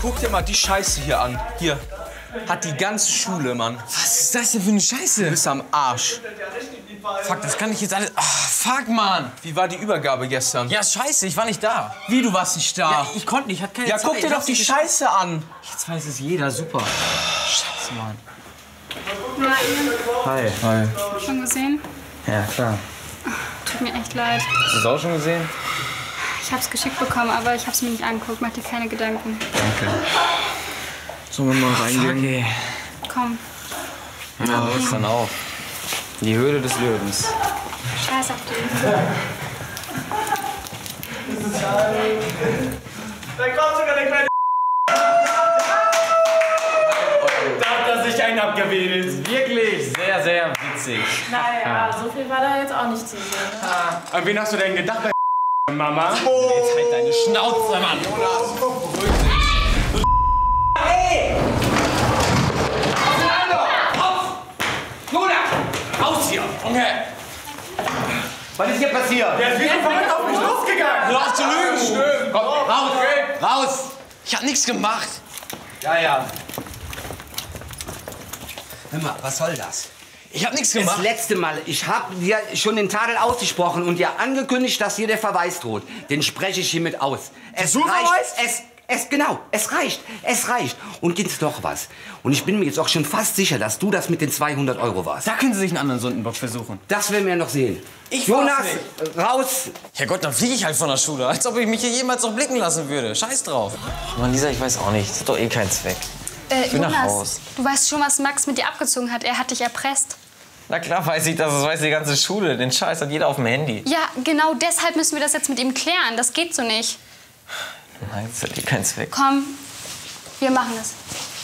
Guck dir mal die Scheiße hier an. Hier. Hat die ganze Schule, Mann. Was ist das denn für eine Scheiße? Du bist am Arsch. Fuck, das kann ich jetzt alles... Ach, fuck, Mann. Wie war die Übergabe gestern? Ja, scheiße, ich war nicht da. Wie, du warst nicht da? Ja, ich konnte nicht, ich hatte keine Zeit. Ja, guck dir doch die Scheiße an. Jetzt weiß es jeder, super. Scheiße, Mann. Hi. Hi. Schon gesehen? Ja, klar. Tut mir echt leid. Hast du es auch schon gesehen? Ich hab's geschickt bekommen, aber ich hab's mir nicht angeguckt. Mach dir keine Gedanken. Danke. Sollen wir mal reingehen? Okay. Komm. Ja, was dann auch? Die Höhle des Löwens. Scheiß auf dich. Da kommt sogar der kleine Da hat er sich einen abgewählt. Wirklich sehr, sehr witzig. Naja, so viel war da jetzt auch nicht zu sehen. An wen hast du denn gedacht bei Mama? Jetzt halt deine Schnauze, Mann. Hey! Raus hier! Okay. Was ist hier passiert? Der ist wie so verrückt auf mich losgegangen. Du hast zu lügen. Stimmt. Komm, raus! Raus! Ich hab nichts gemacht. Ja. Hör mal, was soll das? Ich hab nichts Das gemacht. letzte Mal, ich habe dir schon den Tadel ausgesprochen und dir angekündigt, dass hier der Verweis droht. Den spreche ich hiermit aus. Es reicht. Es reicht. Und gibt's noch was? Und ich bin mir jetzt auch schon fast sicher, dass du das mit den 200 € warst. Da können Sie sich einen anderen Sündenbock versuchen. Das werden wir noch sehen. Ich Jonas, war's raus! Ja Gott, dann fliege ich halt von der Schule. Als ob ich mich hier jemals noch blicken lassen würde. Scheiß drauf. Mann, Lisa, ich weiß auch nicht. Das hat doch eh keinen Zweck. Ich bin nach Jonas, Haus. du weißt schon, was Max mit dir abgezogen hat. Er hat dich erpresst. Na klar weiß ich das. Das weiß die ganze Schule. Den Scheiß hat jeder auf dem Handy. Ja, genau deshalb müssen wir das jetzt mit ihm klären. Das geht so nicht. Nein, das hat eh keinen Zweck. Komm, wir machen es.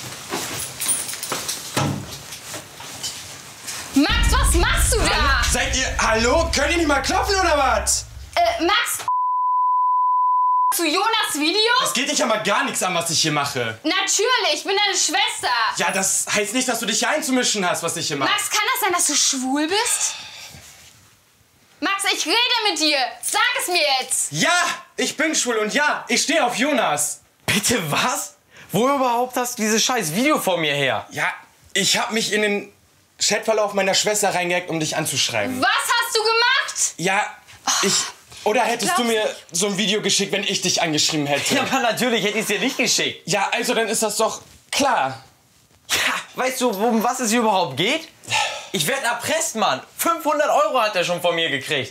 Max, was machst du da? Seid ihr... Hallo? Könnt ihr nicht mal klopfen oder was? Max, zu Jonas Video? Das geht dich aber gar nichts an, was ich hier mache. Natürlich, ich bin deine Schwester. Ja, das heißt nicht, dass du dich hier einzumischen hast, was ich hier mache. Max, kann das sein, dass du schwul bist? Max, ich rede mit dir. Sag es mir jetzt. Ja, ich bin schwul und ja, ich stehe auf Jonas. Bitte was? Wo überhaupt hast du dieses scheiß Video vor mir her? Ja, ich habe mich in den Chatverlauf meiner Schwester reingehackt, um dich anzuschreiben. Was hast du gemacht? Ja, ich... Oder hättest du glaub's mir so ein Video geschickt, wenn ich dich angeschrieben hätte? Ja, aber natürlich hätte ich es dir nicht geschickt. Ja, also dann ist das doch klar. Ja, weißt du, um was es hier überhaupt geht? Ich werde erpresst, Mann. 500 € hat er schon von mir gekriegt.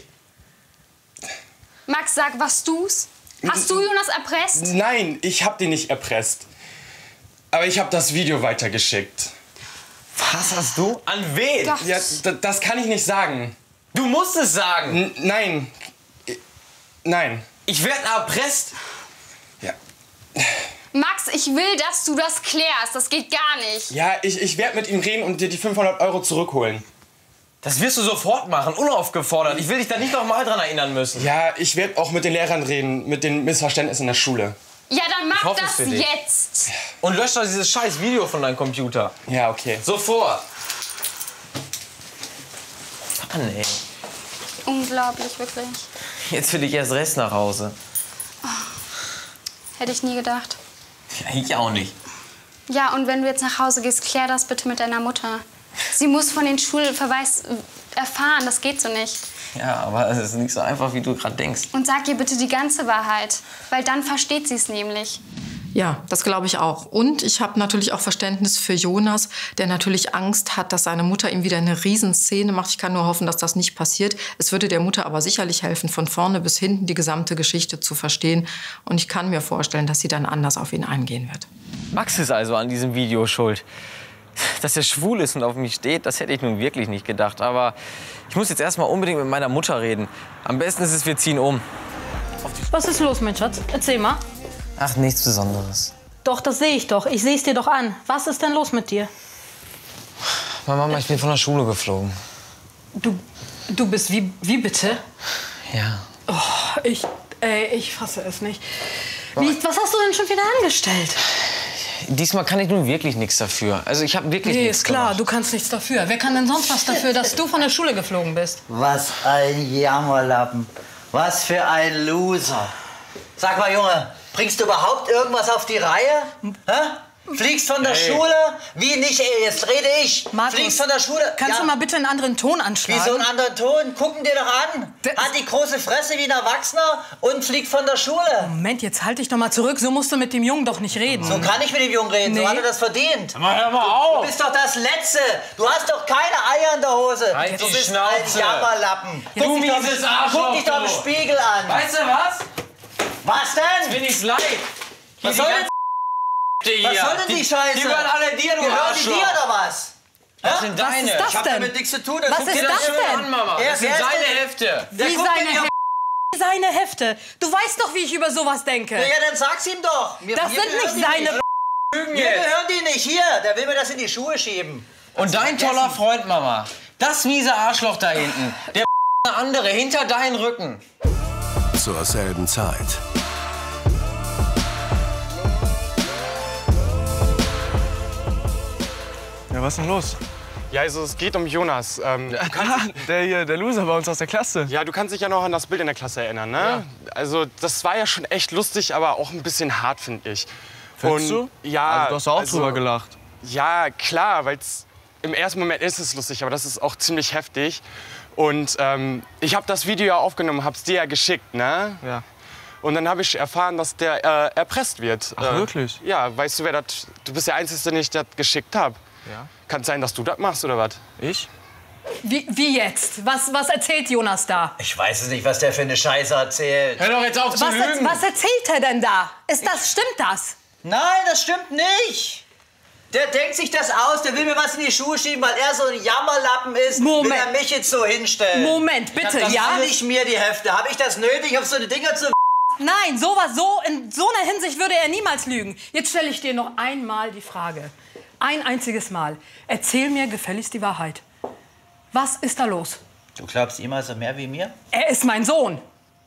Max, sag, was du's? Hast du Jonas erpresst? Nein, ich hab den nicht erpresst. Aber ich habe das Video weitergeschickt. Was hast du? An wen? Gott. Ja, das kann ich nicht sagen. Du musst es sagen. Nein. Nein. Ich werde erpresst. Ja. Max, ich will, dass du das klärst. Das geht gar nicht. Ja, ich werde mit ihm reden und dir die 500 € zurückholen. Das wirst du sofort machen, unaufgefordert. Ich will dich da nicht noch mal dran erinnern müssen. Ja, ich werde auch mit den Lehrern reden, mit den Missverständnissen in der Schule. Ja, dann mach hoffe es das für dich. jetzt. Und lösch doch dieses scheiß Video von deinem Computer. Ja, okay. Sofort. Mann, ey. Unglaublich, wirklich. Jetzt will ich erst Rest nach Hause. Hätte ich nie gedacht. Ja, ich auch nicht. Ja, und wenn du jetzt nach Hause gehst, klär das bitte mit deiner Mutter. Sie muss von den Schulverweis erfahren, das geht so nicht. Ja, aber es ist nicht so einfach, wie du gerade denkst. Und sag ihr bitte die ganze Wahrheit, weil dann versteht sie es nämlich. Ja, das glaube ich auch. Und ich habe natürlich auch Verständnis für Jonas, der natürlich Angst hat, dass seine Mutter ihm wieder eine Riesenszene macht. Ich kann nur hoffen, dass das nicht passiert. Es würde der Mutter aber sicherlich helfen, von vorne bis hinten die gesamte Geschichte zu verstehen. Und ich kann mir vorstellen, dass sie dann anders auf ihn eingehen wird. Max ist also an diesem Video schuld. Dass er schwul ist und auf mich steht, das hätte ich nun wirklich nicht gedacht. Aber ich muss jetzt erst mal unbedingt mit meiner Mutter reden. Am besten ist es, wir ziehen um. Was ist los, mein Schatz? Erzähl mal. Ach, nichts Besonderes. Doch, das sehe ich doch. Ich sehe es dir doch an. Was ist denn los mit dir? Mama, ich bin von der Schule geflogen. Du bist wie bitte? Ja. Oh, ich fasse es nicht. Was hast du denn schon wieder angestellt? Diesmal kann ich nun wirklich nichts dafür. Also ich habe wirklich Nee, nichts ist klar, gemacht. du kannst nichts dafür. Wer kann denn sonst was dafür, dass du von der Schule geflogen bist? Was ein Jammerlappen. Was für ein Loser. Sag mal, Junge, Bringst du überhaupt irgendwas auf die Reihe? Hä? Fliegst von der Schule? Wie nicht, ey, jetzt rede ich. Markus, fliegst von der Schule? Kannst du mal bitte einen anderen Ton anschlagen? Wieso einen anderen Ton? Gucken dir doch an. Hat die große Fresse wie ein Erwachsener und fliegt von der Schule. Moment, jetzt halt dich doch mal zurück. So musst du mit dem Jungen doch nicht reden. So kann ich mit dem Jungen reden. So hat er das verdient. Hör mal auf. Du bist doch das Letzte. Du hast doch keine Eier in der Hose. Halt du die bist Schnauze. ein Jammerlappen. Du mieses Arschloch, Guck dich doch im Spiegel an. Weißt du was? Was denn? Bin ich's leid. Was soll denn die Scheiße? Die gehören alle dir, du Gehören die dir Arschloch. oder was? Das sind deine. ist das Ich hab denn? damit nichts zu tun. Was Guck ist dir das schön denn? An, Mama. Er- Das sind wer ist seine denn- Hefte. Der Wie guckt seine mir Hefte? Seine Hefte. Du weißt doch, wie ich über sowas denke. Ja, dann sag's ihm doch. Mir Das sind gehören nicht die seine... Mir gehören die nicht. Hier, der will mir das in die Schuhe schieben. Und dein toller Freund, Mama. Das miese Arschloch da hinten. Der eine andere hinter deinen Rücken. Zur selben Zeit. Ja, was ist denn los? Ja, also es geht um Jonas. Der Loser bei uns aus der Klasse. Ja, du kannst dich ja noch an das Bild in der Klasse erinnern, ne? Ja. Also das war ja schon echt lustig, aber auch ein bisschen hart, finde ich. Findest du? Ja. Also, du hast auch drüber gelacht. Ja, klar, weil im ersten Moment ist es lustig, aber das ist auch ziemlich heftig. Und ich habe das Video ja aufgenommen, hab's dir ja geschickt, ne? Ja. Und dann habe ich erfahren, dass der erpresst wird. Ach, wirklich? Ja, weißt du, wer das? Du bist der Einzige, den ich das geschickt habe. Ja. Kann es sein, dass du das machst, oder was? Ich? Wie jetzt? Was erzählt Jonas da? Ich weiß es nicht, was der für eine Scheiße erzählt. Hör doch jetzt auf zu lügen. Was erzählt er denn da? Stimmt das? Nein, das stimmt nicht. Der denkt sich das aus, der will mir was in die Schuhe schieben, weil er so ein Jammerlappen ist. Moment. Will er mich jetzt so hinstellen. Moment, bitte, Das ja? nicht mir die Hefte. Habe ich das nötig, auf so eine Dinger zu... Nein, in so einer Hinsicht würde er niemals lügen. Jetzt stelle ich dir noch einmal die Frage. Ein einziges Mal. Erzähl mir gefälligst die Wahrheit. Was ist da los? Du glaubst ihm also mehr wie mir? Er ist mein Sohn.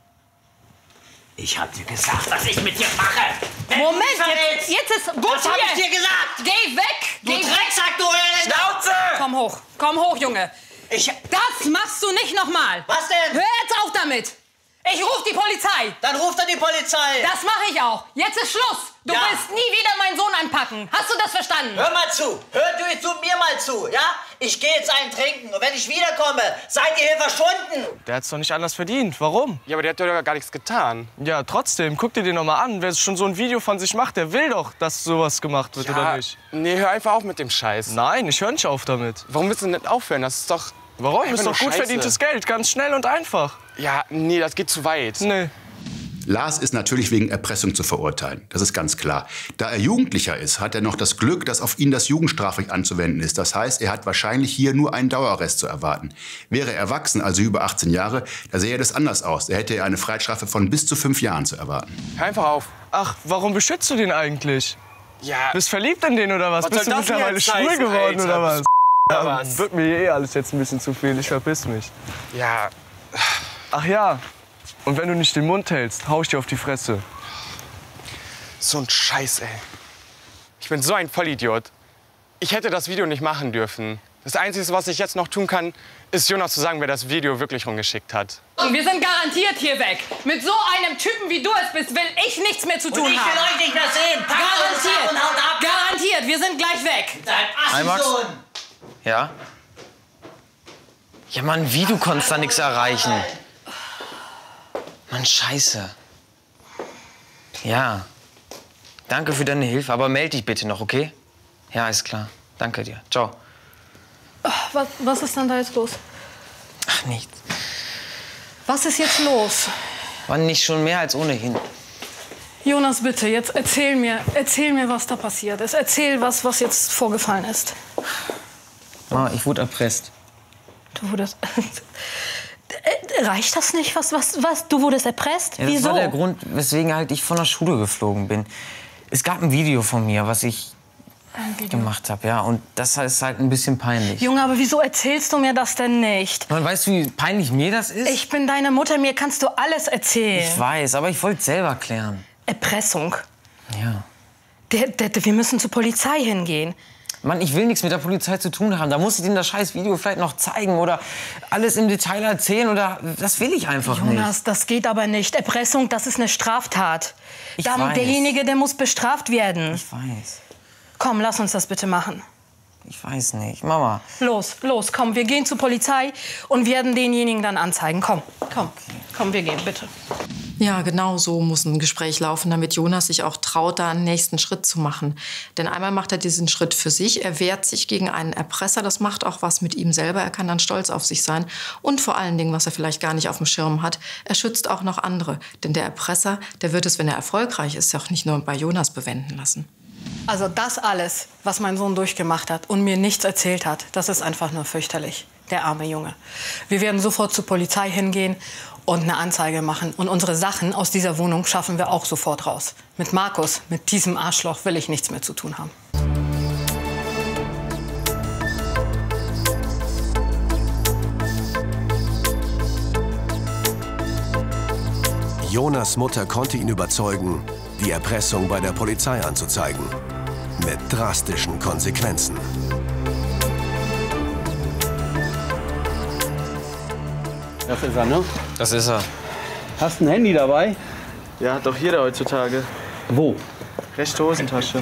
Ich hab dir gesagt, was ich mit dir mache. Moment, jetzt ist gut Was hab hier. ich dir gesagt? Geh weg! Du Geh Drecksack, du Elend! Schnauze! Komm hoch, Junge. Ich... Das machst du nicht nochmal. Was denn? Hör jetzt auf damit. Ich ruf die Polizei. Dann ruft er die Polizei. Das mache ich auch. Jetzt ist Schluss. Du Ja. willst nie wieder meinen Sohn anpacken. Hast du das verstanden? Hör mal zu. Hör du jetzt mir mal zu, ja? Ich gehe jetzt einen trinken und wenn ich wiederkomme, seid ihr hier verschwunden. Der hat's doch nicht anders verdient. Warum? Ja, aber der hat ja gar nichts getan. Ja, trotzdem. Guck dir den noch mal an. Wer schon so ein Video von sich macht, der will doch, dass sowas gemacht wird, oder nicht? Nee, hör einfach auf mit dem Scheiß. Nein, ich höre nicht auf damit. Warum willst du nicht aufhören? Das ist doch... Warum? einfach Ist nur doch gut Scheiße. verdientes Geld. Ganz schnell und einfach. Ja, nee, das geht zu weit. Nee. Lars ist natürlich wegen Erpressung zu verurteilen. Das ist ganz klar. Da er Jugendlicher ist, hat er noch das Glück, dass auf ihn das Jugendstrafrecht anzuwenden ist. Das heißt, er hat wahrscheinlich hier nur einen Dauerarrest zu erwarten. Wäre er erwachsen, also über 18 Jahre, da sähe das anders aus. Da hätte er eine Freiheitsstrafe von bis zu 5 Jahren zu erwarten. Hör einfach auf. Ach, warum beschützt du den eigentlich? Ja. Bist verliebt in den oder was? Was Bist soll du das denn mittlerweile jetzt schwul heißen, geworden Alter? oder was? Oder was? Wird mir alles jetzt ein bisschen zu viel. Ich verpiss mich. Ja. Ach ja. Und wenn du nicht den Mund hältst, hau ich dir auf die Fresse. So ein Scheiß, ey. Ich bin so ein Vollidiot. Ich hätte das Video nicht machen dürfen. Das Einzige, was ich jetzt noch tun kann, ist Jonas zu sagen, wer das Video wirklich rumgeschickt hat. Und wir sind garantiert hier weg. Mit so einem Typen, wie du es bist, will ich nichts mehr zu tun Und ich will haben. euch nicht mehr sehen. Packt eure Sachen Garantiert. und haut ab. Garantiert. Wir sind gleich weg. Dein Max? Assi-Sohn. Ja? Ja, Mann, wie, du konntest da nichts erreichen? Mann, scheiße. Ja. Danke für deine Hilfe, aber melde dich bitte noch, okay? Ja, ist klar. Danke dir. Ciao. Was ist denn da jetzt los? Ach, nichts. Was ist jetzt los? Mann, nicht schon mehr als ohnehin. Jonas, bitte, jetzt erzähl mir, was da passiert ist. Erzähl, was jetzt vorgefallen ist. Mama, ich wurde erpresst. Du wurdest... Reicht das nicht? Was? Du wurdest erpresst? Ja, das Wieso? war der Grund, weswegen halt ich von der Schule geflogen bin. Es gab ein Video von mir, was ich gemacht habe, ja. Und das ist halt ein bisschen peinlich. Junge, aber wieso erzählst du mir das denn nicht? Man weißt du, wie peinlich mir das ist? Ich bin deine Mutter, mir kannst du alles erzählen. Ich weiß, aber ich wollte es selber klären. Erpressung. Ja. Wir müssen zur Polizei hingehen. Mann, ich will nichts mit der Polizei zu tun haben. Da muss ich denen das scheiß Video vielleicht noch zeigen oder alles im Detail erzählen oder das will ich einfach nicht. Jonas, das geht aber nicht. Erpressung, das ist eine Straftat. Ich weiß. Derjenige, der muss bestraft werden. Ich weiß. Komm, lass uns das bitte machen. Ich weiß nicht, Mama. Los, komm, wir gehen zur Polizei und werden denjenigen dann anzeigen. Komm, wir gehen, bitte. Ja, genau so muss ein Gespräch laufen, damit Jonas sich auch traut, da einen nächsten Schritt zu machen. Denn einmal macht er diesen Schritt für sich, er wehrt sich gegen einen Erpresser, das macht auch was mit ihm selber, er kann dann stolz auf sich sein. Und vor allen Dingen, was er vielleicht gar nicht auf dem Schirm hat, er schützt auch noch andere. Denn der Erpresser, der wird es, wenn er erfolgreich ist, auch nicht nur bei Jonas bewenden lassen. Also das alles, was mein Sohn durchgemacht hat und mir nichts erzählt hat, das ist einfach nur fürchterlich. Der arme Junge. Wir werden sofort zur Polizei hingehen und eine Anzeige machen. Und unsere Sachen aus dieser Wohnung schaffen wir auch sofort raus. Mit Markus, mit diesem Arschloch, will ich nichts mehr zu tun haben. Jonas' Mutter konnte ihn überzeugen, die Erpressung bei der Polizei anzuzeigen. Mit drastischen Konsequenzen. Das ist er, ne? Das ist er. Hast du ein Handy dabei? Ja, hat doch jeder heutzutage. Wo? Rechte Hosentasche.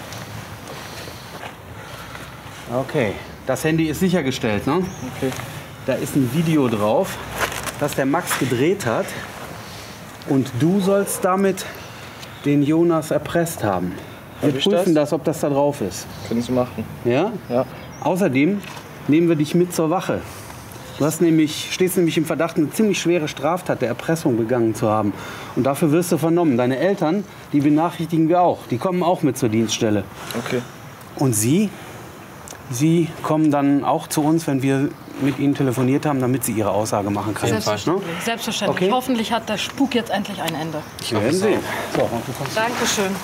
Okay, das Handy ist sichergestellt, ne? Okay. Da ist ein Video drauf, das der Max gedreht hat. Und du sollst damit den Jonas erpresst haben. Wir prüfen das, ob das da drauf ist. Können Sie machen. Ja? Ja. Außerdem nehmen wir dich mit zur Wache. Du stehst nämlich im Verdacht, eine ziemlich schwere Straftat der Erpressung begangen zu haben. Und dafür wirst du vernommen. Deine Eltern, die benachrichtigen wir auch. Die kommen auch mit zur Dienststelle. Okay. Und Sie kommen dann auch zu uns, wenn wir mit Ihnen telefoniert haben, damit Sie Ihre Aussage machen können. Selbstverständlich. Selbstverständlich. Okay. Hoffentlich hat der Spuk jetzt endlich ein Ende. Wir werden sehen. So, Dankeschön.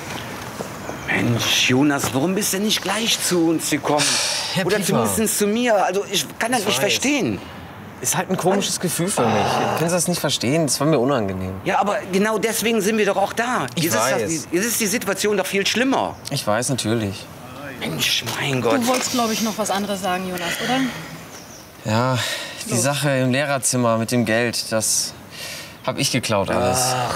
Mensch, Jonas, warum bist du nicht gleich zu uns gekommen? Herr Oder Pieper. zumindest zu mir. Also ich kann das nicht verstehen. Ist halt ein komisches Gefühl für mich. Können Sie das nicht verstehen? Das war mir unangenehm. Ja, aber genau deswegen sind wir doch auch da. Ich weiß. Jetzt ist die Situation doch viel schlimmer. Ich weiß, natürlich. Mensch, mein Gott. Du wolltest, glaube ich, noch was anderes sagen, Jonas, oder? Ja, die Sache im Lehrerzimmer mit dem Geld, das habe ich geklaut alles. Ach,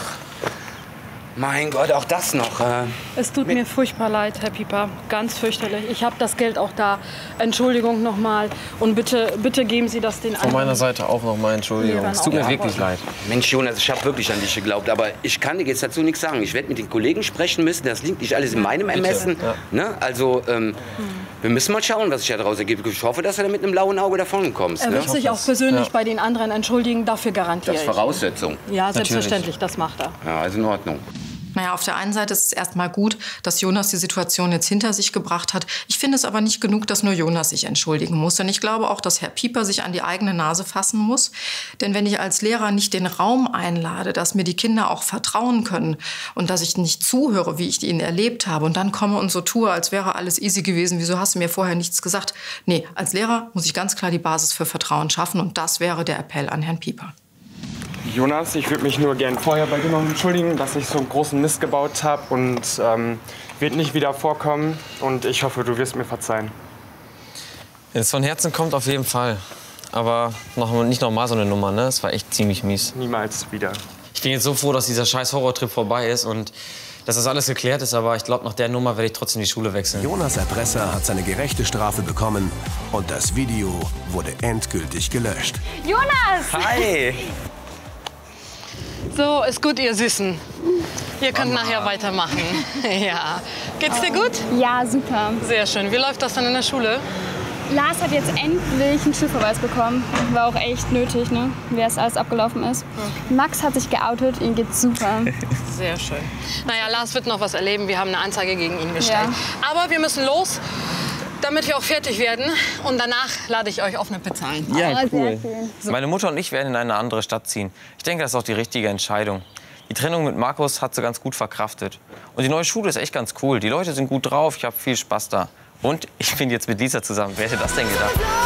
mein Gott, auch das noch. Es tut mir furchtbar leid, Herr Pieper. Ganz fürchterlich. Ich habe das Geld auch da. Entschuldigung nochmal. Und bitte geben Sie das den anderen. Von meiner Seite auch noch mal Entschuldigung. Ja, Es tut mir wirklich leid. Mensch, Jonas, ich habe wirklich an dich geglaubt. Aber ich kann dir jetzt dazu nichts sagen. Ich werde mit den Kollegen sprechen müssen. Das liegt nicht alles in meinem Ermessen. Ja. Ne? Also, wir müssen mal schauen, was sich da draus ergibt. Ich hoffe, dass du da mit einem blauen Auge davon kommst. Er wird sich auch persönlich bei den anderen entschuldigen. Dafür garantiere Das ich. ist Voraussetzung. Ja, selbstverständlich. Das macht er. Ja, also in Ordnung. Naja, auf der einen Seite ist es erstmal gut, dass Jonas die Situation jetzt hinter sich gebracht hat. Ich finde es aber nicht genug, dass nur Jonas sich entschuldigen muss. Denn ich glaube auch, dass Herr Pieper sich an die eigene Nase fassen muss. Denn wenn ich als Lehrer nicht den Raum einlade, dass mir die Kinder auch vertrauen können und dass ich nicht zuhöre, wie ich ihnen erlebt habe und dann komme und so tue, als wäre alles easy gewesen, wieso hast du mir vorher nichts gesagt? Nee, als Lehrer muss ich ganz klar die Basis für Vertrauen schaffen und das wäre der Appell an Herrn Pieper. Jonas, ich würde mich nur gern vorher bei dir noch entschuldigen, dass ich so einen großen Mist gebaut habe und wird nicht wieder vorkommen. Und ich hoffe, du wirst mir verzeihen. Wenn es von Herzen kommt, auf jeden Fall. Aber nicht noch mal so eine Nummer, ne? Es war echt ziemlich mies. Niemals wieder. Ich bin jetzt so froh, dass dieser scheiß Horrortrip vorbei ist und dass das alles geklärt ist. Aber ich glaube, nach der Nummer werde ich trotzdem die Schule wechseln. Jonas Erpresser hat seine gerechte Strafe bekommen und das Video wurde endgültig gelöscht. Jonas! Hi! So, ist gut, ihr Süßen. Ihr könnt nachher weitermachen. Ja. Geht's dir gut? Ja, super. Sehr schön. Wie läuft das dann in der Schule? Lars hat jetzt endlich einen Schulverweis bekommen. War auch echt nötig, ne? Wie es alles abgelaufen ist. Max hat sich geoutet, ihm geht's super. Sehr schön. Naja, Lars wird noch was erleben. Wir haben eine Anzeige gegen ihn gestellt. Ja. Aber wir müssen los, damit wir auch fertig werden. Und danach lade ich euch auf eine Pizza ein. Ja, Oh, cool. sehr cool. Meine Mutter und ich werden in eine andere Stadt ziehen. Ich denke, das ist auch die richtige Entscheidung. Die Trennung mit Markus hat sie ganz gut verkraftet. Und die neue Schule ist echt ganz cool. Die Leute sind gut drauf, ich habe viel Spaß da. Und ich bin jetzt mit Lisa zusammen. Wer hätte das denn gedacht?